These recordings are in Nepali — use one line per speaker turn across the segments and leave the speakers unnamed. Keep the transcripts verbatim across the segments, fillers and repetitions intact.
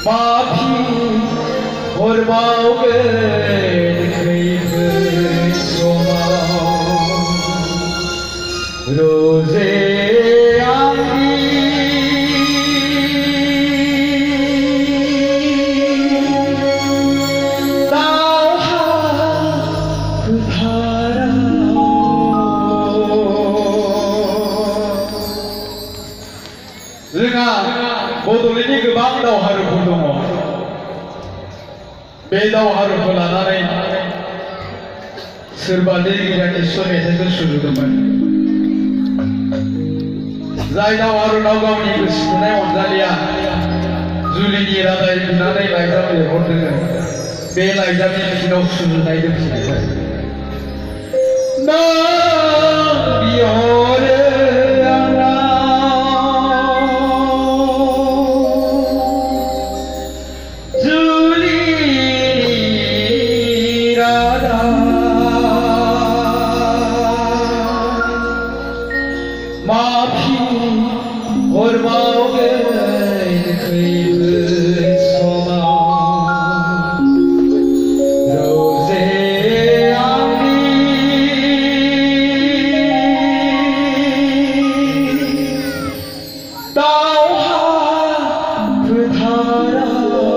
माफी हरबावगोन खैफोद समाव रोजे आंनि दावहा फोथाराव जोंहा बड'लेण्डनि गोबां दावहारुफोर दङ। बे दावहारुखौ लानानै सोरबा लिरगिरिया निस्सय मेथाइखौ सुजुदोंमोन। जाय दावहारुनाव गावनि गोसो थोनाय अनजालिया जुलिनि रादाय बिनानै लाइजाम लिरहरदों, बे लाइजामनि फिनाव सुजुनाय दोंसे मेथाइ। नों बिहरो माफी हरबावगोन खैफोद समाव रोजे आंनि दावहा फोथाराव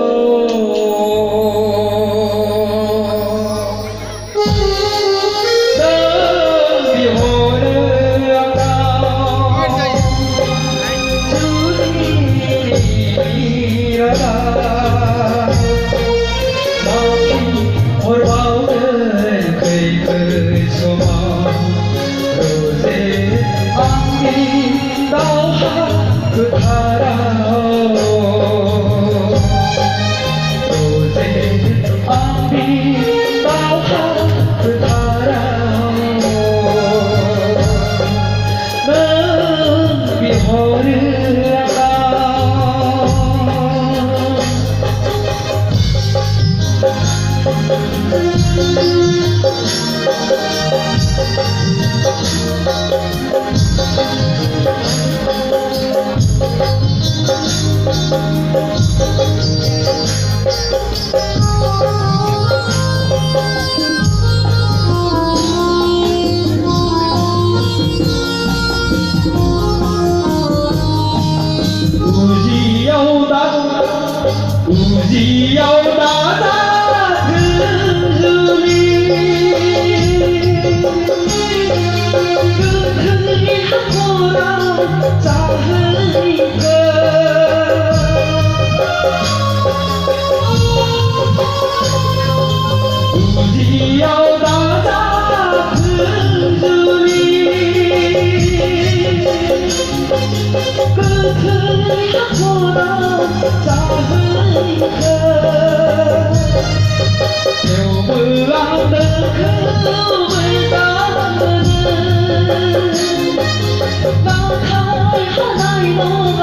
우지याव 나다든 주리 끝을 하고라 자으니까 우지याव 나다든 주리 끝을 하고라 자으니까 태우물 않는 그의 나는 나탈 하나의 노가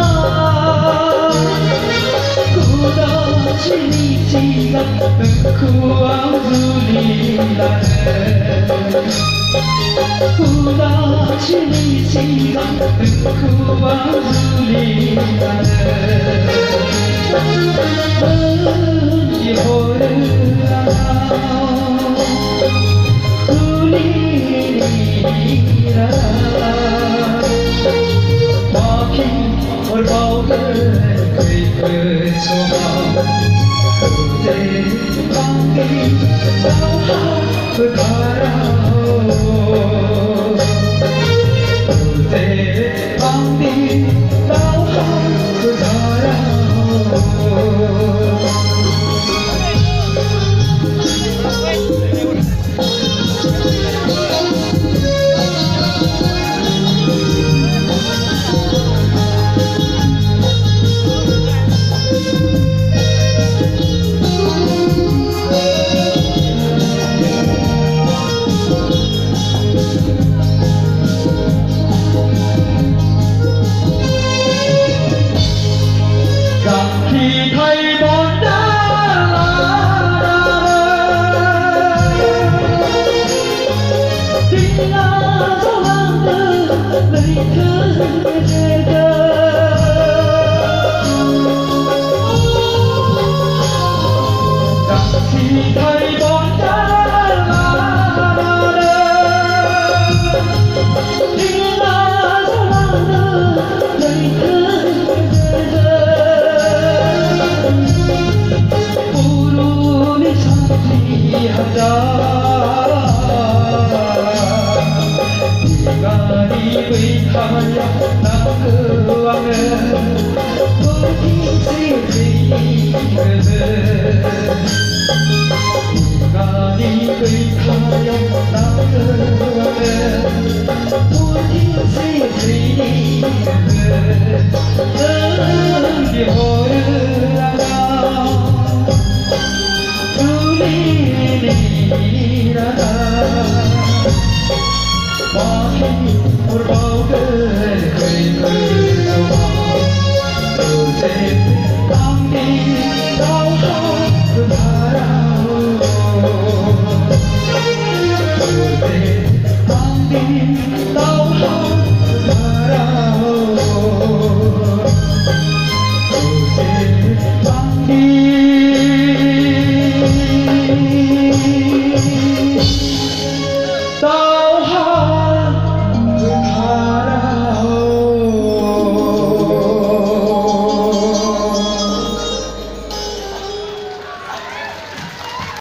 굳어지지가 않고 아우리라네 굳어지지가 않고 아우리라네 마피 हरबावगोन खैफोद समाव रोजे आंनि दावहा फोथाराव रोजे आंनि दावहा फोथाराव Hãy subscribe cho kênh Ghiền Mì Gõ để không bỏ lỡ